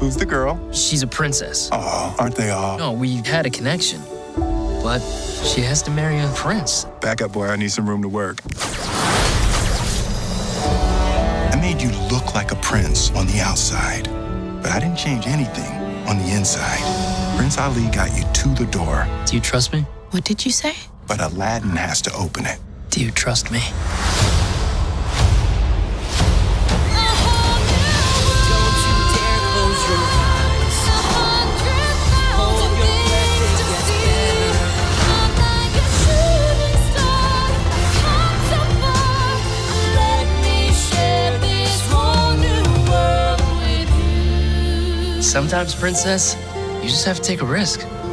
Who's the girl? She's a princess. Oh, aren't they all? No, we had a connection. But she has to marry a prince. Back up, boy. I need some room to work. I made you look like a prince on the outside, but I didn't change anything on the inside. Prince Ali got you to the door. Do you trust me? What did you say? But Aladdin has to open it. Do you trust me? Sometimes, princess, you just have to take a risk.